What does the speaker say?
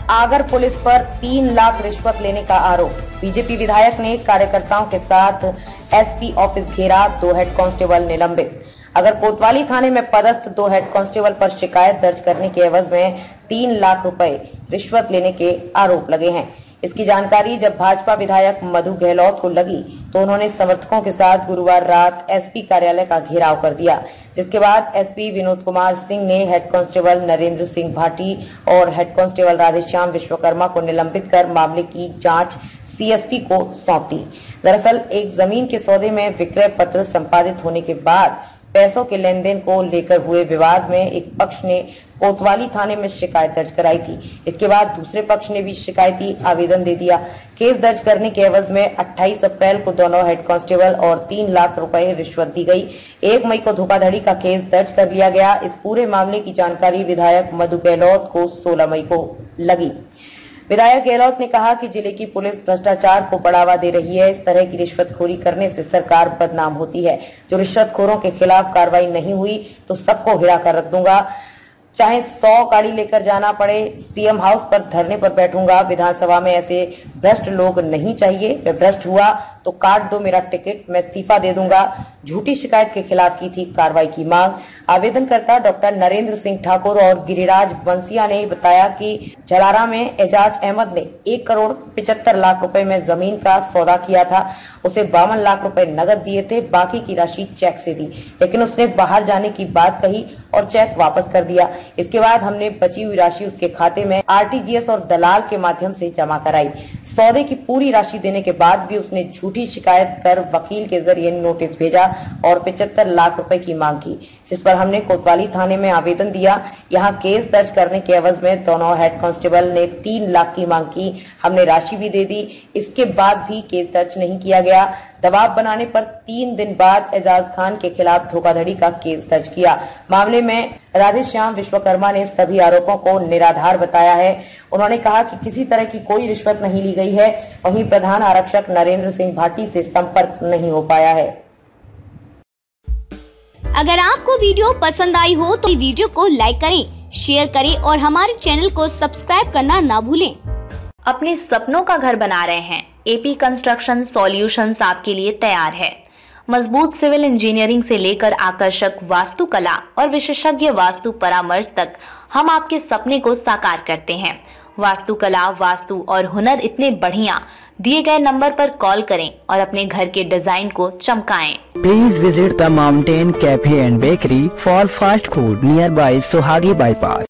Agar police पर 3 लाख रिश्वत लेने का आरोप। बीजेपी विधायक ने कार्यकर्ताओं के साथ एसपी ऑफिस घेरा, 2 हेड कांस्टेबल निलंबित। अगर कोतवाली थाने में पदस्थ 2 हेड कांस्टेबल पर शिकायत दर्ज करने के एवज में 3 लाख रुपए रिश्वत लेने के आरोप लगे हैं। इसकी जानकारी जब भाजपा विधायक मधु गहलोत को लगी तो उन्होंने समर्थकों के साथ गुरुवार रात एसपी कार्यालय का घेराव कर दिया, जिसके बाद एसपी विनोद कुमार सिंह ने हेड कांस्टेबल नरेंद्र सिंह भाटी और हेड कांस्टेबल राधेश्याम विश्वकर्मा को निलंबित कर मामले की जांच सीएसपी को सौंप दी। दरअसल एक जमीन के सौदे में विक्रय पत्र संपादित होने के बाद पैसों के लेन देन को लेकर हुए विवाद में एक पक्ष ने कोतवाली थाने में शिकायत दर्ज कराई थी। इसके बाद दूसरे पक्ष ने भी शिकायती आवेदन दे दिया। केस दर्ज करने के एवज में 28 अप्रैल को दोनों हेड कांस्टेबल और 3 लाख रुपए रिश्वत दी गई। 1 मई को धोखाधड़ी का केस दर्ज कर लिया गया। इस पूरे मामले की जानकारी विधायक मधु गहलोत को 16 मई को लगी। विधायक गहलोत ने कहा कि जिले की पुलिस भ्रष्टाचार को बढ़ावा दे रही है। इस तरह की रिश्वतखोरी करने से सरकार बदनाम होती है। जो रिश्वतखोरों के खिलाफ कार्रवाई नहीं हुई तो सबको हिला कर रख दूंगा, चाहे 100 गाड़ी लेकर जाना पड़े। सीएम हाउस पर धरने पर बैठूंगा। विधानसभा में ऐसे भ्रष्ट लोग नहीं चाहिए। वे भ्रष्ट हुआ तो काट दो मेरा टिकट, मैं इस्तीफा दे दूंगा। झूठी शिकायत के खिलाफ की थी कार्रवाई की मांग। आवेदनकर्ता डॉक्टर नरेंद्र सिंह ठाकुर और गिरिराज बंसिया ने बताया कि जलारा में एजाज अहमद ने 1 करोड़ 75 लाख रुपए में जमीन का सौदा किया था। उसे 52 लाख रुपए नकद दिए थे, बाकी की राशि चेक से दी, लेकिन उसने बाहर जाने की बात कही और चेक वापस कर दिया। इसके बाद हमने बची हुई राशि उसके खाते में आरटीजीएस और दलाल के माध्यम से जमा कराई। सौदे की पूरी राशि देने के बाद भी उसने झूठी शिकायत कर वकील के जरिए नोटिस भेजा और 75 लाख रुपए की मांग की, जिस पर हमने कोतवाली थाने में आवेदन दिया। यहाँ केस दर्ज करने के एवज में दोनों हेड कांस्टेबल ने 3 लाख की मांग की। हमने राशि भी दे दी। इसके बाद भी केस दर्ज नहीं किया गया। दबाव बनाने पर 3 दिन बाद एजाज खान के खिलाफ धोखाधड़ी का केस दर्ज किया। मामले में राधेश्याम विश्वकर्मा ने सभी आरोपों को निराधार बताया है। उन्होंने कहा कि किसी तरह की कोई रिश्वत नहीं ली गई है। वहीं प्रधान आरक्षक नरेंद्र सिंह भाटी से संपर्क नहीं हो पाया है। अगर आपको वीडियो पसंद आई हो तो वीडियो को लाइक करें, शेयर करें और हमारे चैनल को सब्सक्राइब करना ना भूलें। अपने सपनों का घर बना रहे हैं? एपी कंस्ट्रक्शन सॉल्यूशंस आपके लिए तैयार है। मजबूत सिविल इंजीनियरिंग से लेकर आकर्षक वास्तुकला और विशेषज्ञ वास्तु परामर्श तक हम आपके सपने को साकार करते हैं। वास्तुकला, वास्तु और हुनर इतने बढ़िया, दिए गए नंबर पर कॉल करें और अपने घर के डिजाइन को चमकाएं। Please visit the mountain cafe and bakery for fast food nearby Suhagi bypass.